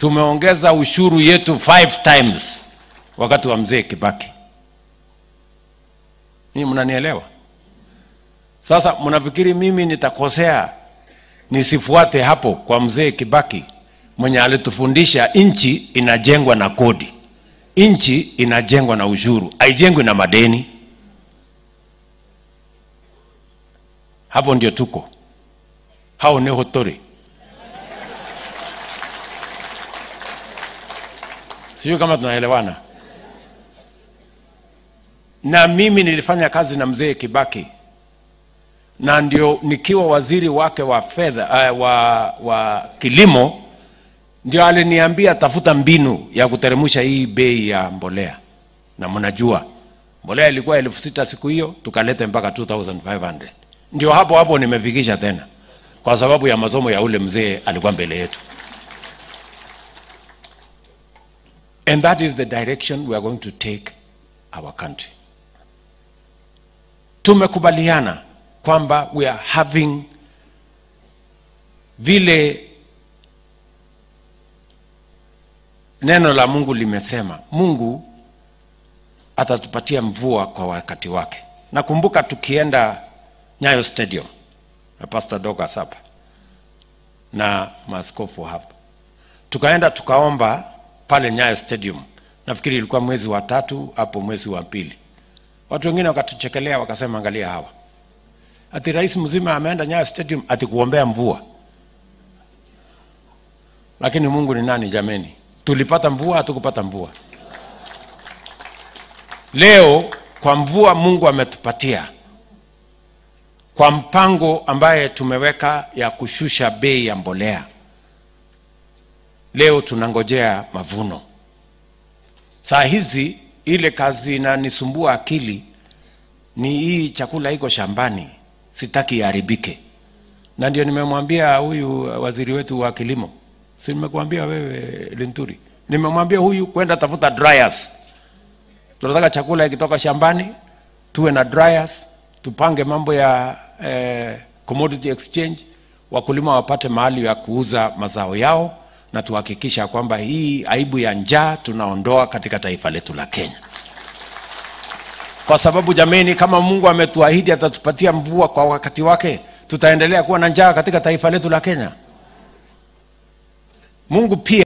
tumeongeza ushuru yetu 5 times wakati wa mzee Kibaki. Ni mnanielewa? Sasa mnafikiri mimi nitakosea nisifuate hapo kwa mzee Kibaki mwenye alitufundisha nchi inajengwa na kodi, nchi inajengwa na ushuru, haijengwi na madeni? Hapo ndio tuko. Hao ni hotori. Sio kama tunaelewana. Na mimi nilifanya kazi na mzee Kibaki, na ndio nikiwa waziri wake wa fedha wa kilimo, ndio aliniambia tafuta mbinu ya kuteremusha hii bei ya mbolea. Na mnajua mbolea ilikuwa 6,000 siku hiyo, tukaleta mpaka 2,500. Ndio hapo nimefikisha tena kwa sababu ya masomo ya ule mzee alikuwa mbele yetu. And that is the direction we are going to take our country. Tumekubaliana kwamba we are having vile neno la Mungu limesema, Mungu atatupatia mvua kwa wakati wake. Nakumbuka tukienda Nyayo Stadium na Pastor Doga hapa na maaskofu hapa, tukaenda tukaomba pale Nyayo Stadium. Nafikiri ilikuwa mwezi wa 3 hapo mwezi wa 2. Watu wengine wakatuchekelea wakasema, angalia hawa, ati rais mzima ameenda Nyayo Stadium ati kuombea mvua. Lakini Mungu ni nani jameni? Tulipata mvua, hatukupata mvua? Leo kwa mvua Mungu ametupatia, kwa mpango ambaye tumeweka ya kushusha bei ya mbolea, leo tunangojea mavuno. Saa hizi ile kazi inanisumbua akili ni hii chakula iko shambani, sitaki iharibike. Na ndio nimemwambia huyu waziri wetu wa kilimo, si nimekuambia wewe Linturi, nimemwambia huyu kwenda tafuta dryers. Tunataka chakula ikitoka shambani tuwe na dryers, tupange mambo ya commodity exchange, wakulima wapate mahali ya kuuza mazao yao, na tuhakikisha kwamba hii aibu ya njaa tunaondoa katika taifa letu la Kenya. Kwa sababu jameni, kama Mungu ametuahidi atatupatia mvua kwa wakati wake, tutaendelea kuwa na njaa katika taifa letu la Kenya? Mungu pia